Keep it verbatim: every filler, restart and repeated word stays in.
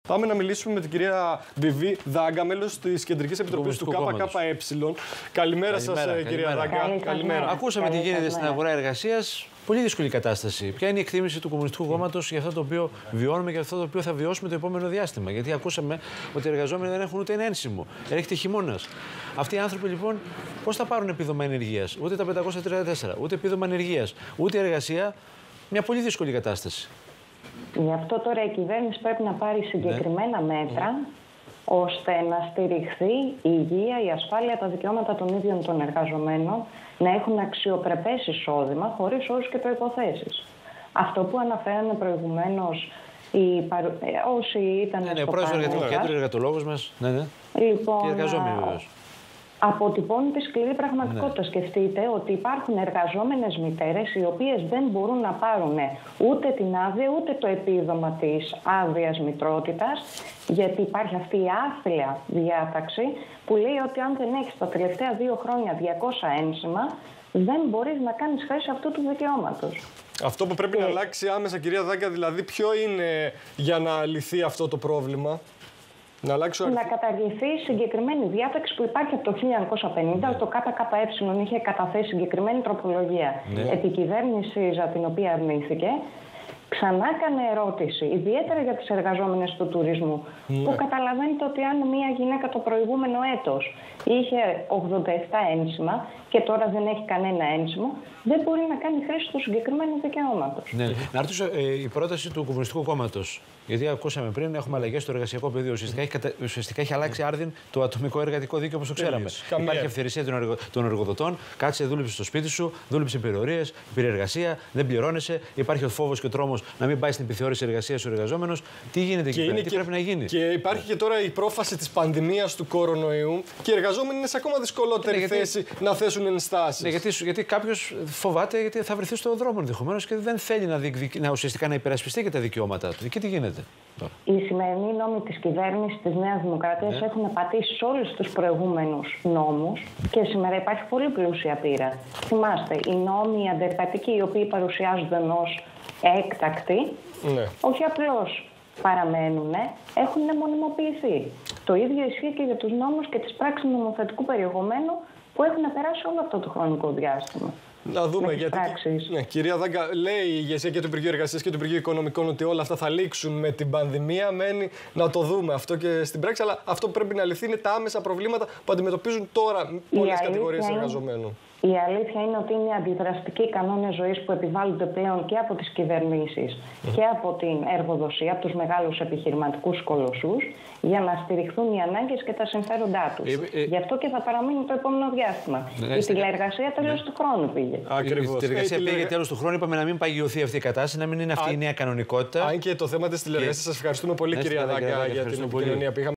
Πάμε να μιλήσουμε με την κυρία Βιβί Δάγκα, μέλος της Κεντρικής Επιτροπής του ΚΚΕ. Καλημέρα σας, κυρία Δάγκα. Καλημέρα. Ακούσαμε τι γίνεται στην αγορά εργασίας. Πολύ δύσκολη κατάσταση. Ποια είναι η εκτίμηση του Κομμουνιστικού Κόμματος για αυτό το οποίο βιώνουμε και για αυτό το οποίο θα βιώσουμε το επόμενο διάστημα? Γιατί ακούσαμε ότι οι εργαζόμενοι δεν έχουν ούτε ένα ένσημο. Έρχεται χειμώνας. Αυτοί οι άνθρωποι λοιπόν πώς θα πάρουν επίδομα ενεργείας? Ούτε τα πεντακόσια τριάντα τέσσερα, ούτε επίδομα ενεργείας, ούτε εργασία. Μια πολύ δύσκολη κατάσταση. Γι' αυτό τώρα η κυβέρνηση πρέπει να πάρει συγκεκριμένα ναι. μέτρα ναι. ώστε να στηριχθεί η υγεία, η ασφάλεια, τα δικαιώματα των ίδιων των εργαζομένων, να έχουν αξιοπρεπές εισόδημα χωρίς όρους και προϋποθέσεις. Αυτό που αναφέρανε προηγουμένως οι παρου... όσοι ήταν ναι, ναι, στο πρόεδρος εργατικού κέντρου, εργατολόγος μας. Ναι, ναι. Λοιπόν, και οι εργαζόμενοι βεβαίως. Αποτυπώνει τη σκληρή πραγματικότητα. Ναι. Σκεφτείτε ότι υπάρχουν εργαζόμενες μητέρες οι οποίες δεν μπορούν να πάρουν ούτε την άδεια ούτε το επίδομα της άδειας μητρότητας, γιατί υπάρχει αυτή η άθλια διάταξη που λέει ότι αν δεν έχεις τα τελευταία δύο χρόνια διακόσια ένσημα, δεν μπορείς να κάνεις χρήση αυτού του δικαιώματος. Αυτό που πρέπει και... να αλλάξει άμεσα, κυρία Δάγκα, δηλαδή ποιο είναι για να λυθεί αυτό το πρόβλημα? Να, να καταργηθεί συγκεκριμένη διάταξη που υπάρχει από το χίλια εννιακόσια πενήντα. Ναι. Το ΚΚΕ είχε καταθέσει συγκεκριμένη τροπολογία. Ναι. Επί κυβέρνηση ΣΥΡΙΖΑ, την οποία αρνήθηκε. Ξανά έκανε ερώτηση, ιδιαίτερα για τις εργαζόμενες του τουρισμού, ναι. που καταλαβαίνετε ότι αν μια γυναίκα το προηγούμενο έτος είχε ογδόντα επτά ένσημα και τώρα δεν έχει κανένα ένσημο, δεν μπορεί να κάνει χρήση του συγκεκριμένου δικαιώματος. Ναι. Να ρωτήσω, ε, η πρόταση του Κομμουνιστικού Κόμματος, γιατί ακούσαμε πριν, έχουμε αλλαγές στο εργασιακό πεδίο. Ουσιαστικά έχει, κατα... ουσιαστικά έχει αλλάξει άρδιν το ατομικό εργατικό δίκαιο όπως το ξέραμε. Καμία. Υπάρχει ευθερησία των, εργο... των εργοδοτών. Κάτσε, δούλεψε στο σπίτι σου, δούλεψε υπερορίες, πήρε εργασία, δεν πληρώνεσαι. Υπάρχει ο φόβος και ο τρόμος να μην πάει στην επιθεώρηση εργασίας ο εργαζόμενος. Τι γίνεται εκεί πέρα, τι πρέπει να γίνει? Και υπάρχει και τώρα η πρόφαση της πανδημίας του κορονοϊού και οι εργαζόμενοι είναι σε ακόμα δυσκολότερη ναι, γιατί... θέση να θέσουν ενστάσεις. Ναι, γιατί, γιατί κάποιος φοβάται γιατί θα βρεθεί στον δρόμο ενδεχομένως και δεν θέλει να, διεκδικ... να ουσιαστικά να υπερασπιστεί και τα δικαιώματά του. Και τι γίνεται? Οι σημερινοί νόμοι της κυβέρνησης της Νέας Δημοκρατίας ναι. έχουν πατήσει όλους τους προηγούμενους νόμους και σήμερα υπάρχει πολύ πλούσια πείρα. Θυμάστε, οι νόμοι αντεργατικοί, οι οποίοι παρουσιάζονται ως έκτακτοι, ναι. όχι απλώς παραμένουν, έχουν μονιμοποιηθεί. Το ίδιο ισχύει και για τους νόμους και τις πράξεις νομοθετικού περιεχομένου που έχουν περάσει όλο αυτό το χρονικό διάστημα. Να δούμε, γιατί. Ναι, κυρία Δάγκα, λέει η ηγεσία και του Υπουργείου Εργασίας και του Υπουργείου Οικονομικών ότι όλα αυτά θα λήξουν με την πανδημία. Μένει να το δούμε αυτό και στην πράξη. Αλλά αυτό που πρέπει να λυθεί είναι τα άμεσα προβλήματα που αντιμετωπίζουν τώρα πολλές κατηγορίες εργαζομένων. Η αλήθεια είναι ότι είναι αντιδραστικοί οι κανόνες ζωής που επιβάλλονται πλέον και από τις κυβερνήσεις mm. και από την εργοδοσία, από τους μεγάλους επιχειρηματικούς κολοσσούς, για να στηριχθούν οι ανάγκες και τα συμφέροντά τους. Ε, ε, Γι' αυτό και θα παραμείνει το επόμενο διάστημα. Ναι, η τηλεεργασία τέλος ναι. του χρόνου πήγε. Ακριβώς. Η τηλεεργασία πήγε τηλε... τέλος του χρόνου. Είπαμε να μην παγιωθεί αυτή η κατάσταση, να μην είναι αυτή Α, η νέα κανονικότητα. Αν και το θέμα της τηλεεργασίας, και... σας ευχαριστούμε πολύ, κυρία Δάγκα, για την επικοινωνία που είχαμε.